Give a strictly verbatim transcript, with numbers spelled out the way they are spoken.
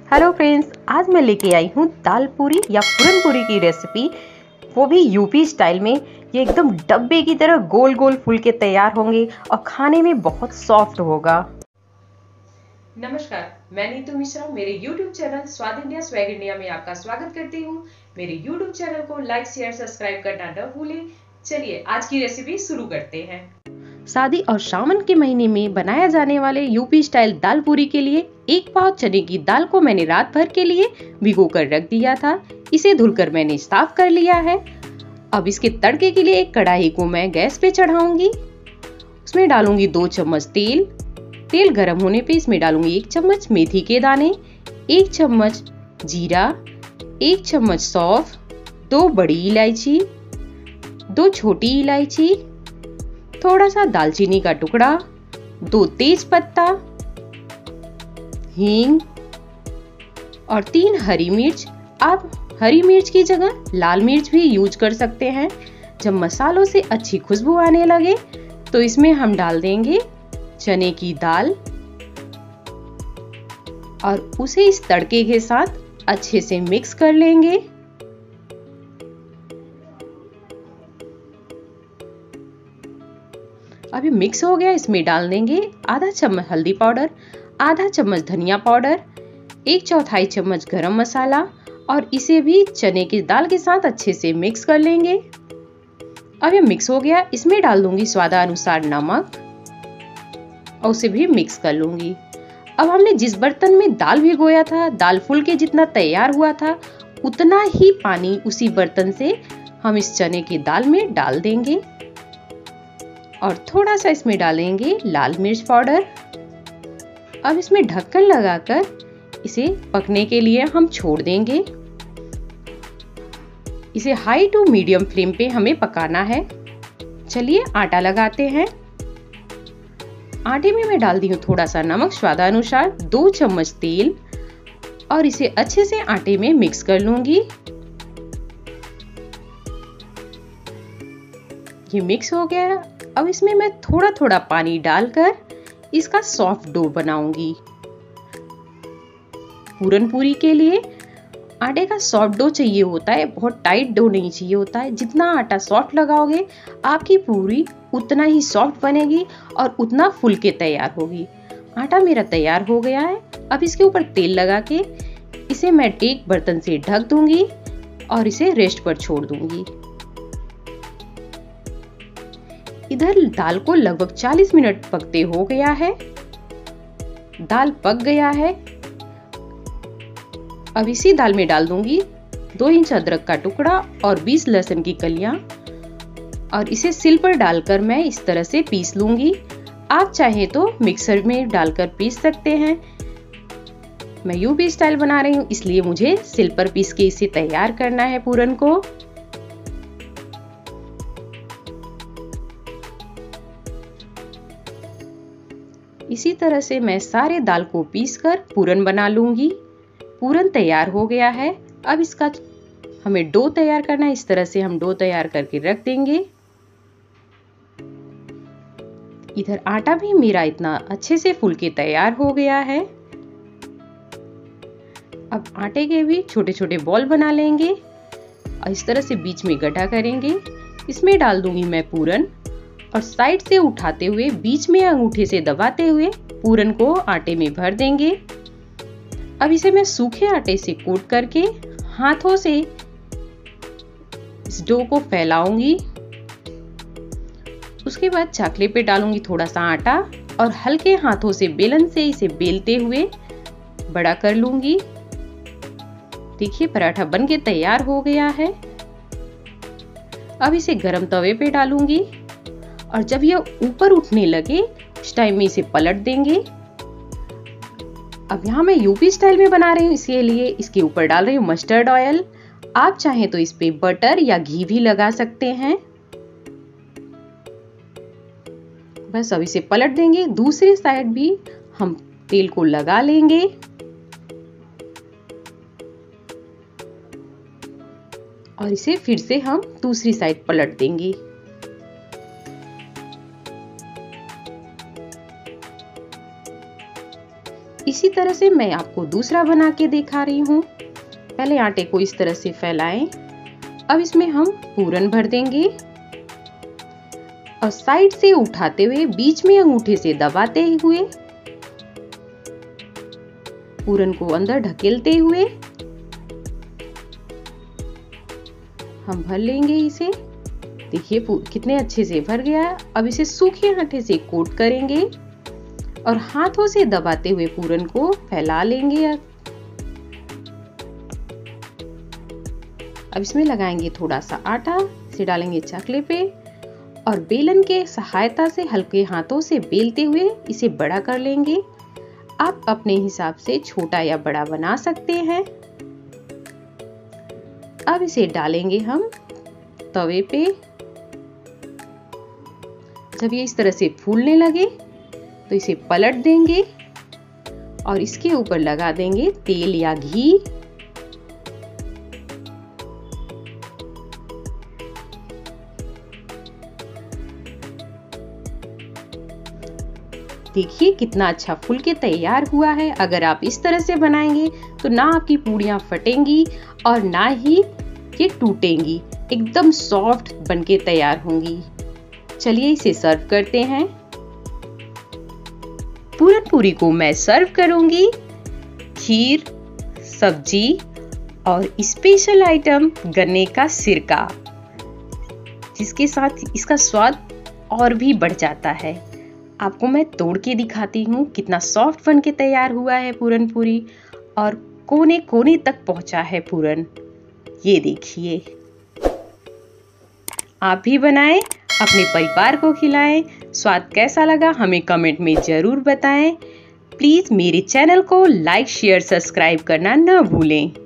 Hello friends, आज मैं लेके आई हूँ दाल पूरी या पूरन पूरी की रेसिपी, वो भी यूपी स्टाइल में। ये एकदम डब्बे की तरह गोल गोल फूल के तैयार होंगे और खाने में बहुत सॉफ्ट होगा। नमस्कार, मैं नीतू मिश्रा मेरे YouTube channel Swaad India swag India में आपका स्वागत करती हूँ। मेरे यूट्यूब चैनल को लाइक शेयर सब्सक्राइब करना न भूलें। चलिए आज की रेसिपी शुरू करते हैं। शादी और सावन के महीने में बनाया जाने वाले यूपी स्टाइल दाल पूरी के लिए एक पाव चने की दाल को मैंने रात भर के लिए भिगो कर रख दिया था। इसे धुलकर मैंने साफ कर लिया है। अब इसके तड़के के लिए एक कढ़ाई को मैं गैस पे चढ़ाऊंगी। उसमें डालूंगी दो चम्मच तेल। तेल गर्म होने पे इसमें डालूंगी एक चम्मच मेथी के दाने, एक चम्मच जीरा, एक चम्मच सौंफ, दो बड़ी इलायची, दो छोटी इलायची, थोड़ा सा दालचीनी का टुकड़ा, दो तेज पत्ता, हींग और तीन हरी मिर्च। आप हरी मिर्च की जगह लाल मिर्च भी यूज कर सकते हैं। जब मसालों से अच्छी खुशबू आने लगे तो इसमें हम डाल देंगे चने की दाल और उसे इस तड़के के साथ अच्छे से मिक्स कर लेंगे। अभी मिक्स हो गया, इसमें डाल देंगे आधा चम्मच हल्दी पाउडर, आधा चम्मच धनिया पाउडर, एक चौथाई चम्मच गरम मसाला और इसे भी चने की दाल के साथ अच्छे से मिक्स कर लेंगे। अब ये मिक्स हो गया, इसमें डाल दूंगी स्वादानुसार नमक और उसे भी मिक्स कर लूंगी। अब हमने जिस बर्तन में दाल भिगोया था, दाल फूल के जितना तैयार हुआ था उतना ही पानी उसी बर्तन से हम इस चने की दाल में डाल देंगे और थोड़ा सा इसमें डालेंगे लाल मिर्च पाउडर। अब इसमें ढक्कन लगाकर इसे पकने के लिए हम छोड़ देंगे। इसे हाई टू मीडियम फ्लेम पे हमें पकाना है। चलिए आटा लगाते हैं। आटे में मैं डाल दी हूँ थोड़ा सा नमक स्वादानुसार, दो चम्मच तेल और इसे अच्छे से आटे में मिक्स कर लूंगी। ये मिक्स हो गया। अब इसमें मैं थोड़ा थोड़ा पानी डालकर इसका सॉफ्ट डो बनाऊंगी। पूरन पूरी के लिए आटे का सॉफ्ट डो चाहिए होता है, बहुत टाइट डो नहीं चाहिए होता है। जितना आटा सॉफ्ट लगाओगे आपकी पूरी उतना ही सॉफ्ट बनेगी और उतना फूल के तैयार होगी। आटा मेरा तैयार हो गया है। अब इसके ऊपर तेल लगा के इसे मैं एक बर्तन से ढक दूंगी और इसे रेस्ट पर छोड़ दूंगी। इधर दाल को लगभग चालीस मिनट पकते हो गया है। दाल पक गया है। अब इसी दाल में डाल दूंगी दो इंच अदरक का टुकड़ा और बीस लहसुन की कलियां और इसे सिल पर डालकर मैं इस तरह से पीस लूंगी। आप चाहे तो मिक्सर में डालकर पीस सकते हैं। मैं यूपी स्टाइल बना रही हूँ इसलिए मुझे सिल पर पीस के इसे तैयार करना है पूरन को। इसी तरह से मैं सारे दाल को पीसकर पूरन बना लूंगी। पूरन तैयार हो गया है। अब इसका हमें डो तैयार करना है। इस तरह से हम डो तैयार करके रख देंगे। इधर आटा भी मेरा इतना अच्छे से फूल के तैयार हो गया है। अब आटे के भी छोटे छोटे बॉल बना लेंगे और इस तरह से बीच में गड्ढा करेंगे। इसमें डाल दूंगी मैं पूरन और साइड से उठाते हुए बीच में अंगूठे से दबाते हुए पूरन को आटे में भर देंगे। अब इसे मैं सूखे आटे से कोट करके हाथों से इस डो को फैलाऊंगी। उसके बाद चाकले पे डालूंगी थोड़ा सा आटा और हल्के हाथों से बेलन से इसे बेलते हुए बड़ा कर लूंगी। देखिए पराठा बन के तैयार हो गया है। अब इसे गरम तवे पे डालूंगी और जब यह ऊपर उठने लगे उस टाइम में इसे पलट देंगे। अब यहाँ मैं यूपी स्टाइल में बना रही हूँ इसलिए इसके ऊपर डाल रही हूँ मस्टर्ड ऑयल। आप चाहें तो इस पे बटर या घी भी लगा सकते हैं। बस अब इसे पलट देंगे। दूसरी साइड भी हम तेल को लगा लेंगे और इसे फिर से हम दूसरी साइड पलट देंगे। इसी तरह से मैं आपको दूसरा बना के दिखा रही हूँ। पहले आटे को इस तरह से फैलाएं। अब इसमें हम पूरन भर देंगे और साइड से उठाते हुए बीच में अंगूठे से दबाते हुए पूरन को अंदर ढकेलते हुए हम भर लेंगे इसे। देखिए कितने अच्छे से भर गया है। अब इसे सूखे आटे से कोट करेंगे और हाथों से दबाते हुए पूरन को फैला लेंगे। अब इसमें लगाएंगे थोड़ा सा आटा, इसे डालेंगे चकले पे और बेलन के सहायता से हल्के हाथों से बेलते हुए इसे बड़ा कर लेंगे। आप अपने हिसाब से छोटा या बड़ा बना सकते हैं। अब इसे डालेंगे हम तवे पे। जब ये इस तरह से फूलने लगे तो इसे पलट देंगे और इसके ऊपर लगा देंगे तेल या घी। देखिए कितना अच्छा फूल के तैयार हुआ है। अगर आप इस तरह से बनाएंगे तो ना आपकी पूड़ियाँ फटेंगी और ना ही ये टूटेंगी, एकदम सॉफ्ट बनके तैयार होंगी। चलिए इसे सर्व करते हैं। पूरन पूरी को मैं सर्व करूंगी खीर, सब्जी और स्पेशल आइटम गन्ने का सिरका, जिसके साथ इसका स्वाद और भी बढ़ जाता है। आपको मैं तोड़ के दिखाती हूँ कितना सॉफ्ट बन के तैयार हुआ है पूरन पूरी और कोने कोने तक पहुंचा है पूरन। ये देखिए, आप भी बनाएं, अपने परिवार को खिलाएं। स्वाद कैसा लगा हमें कमेंट में जरूर बताएं। प्लीज मेरे चैनल को लाइक, शेयर, सब्सक्राइब करना न भूलें।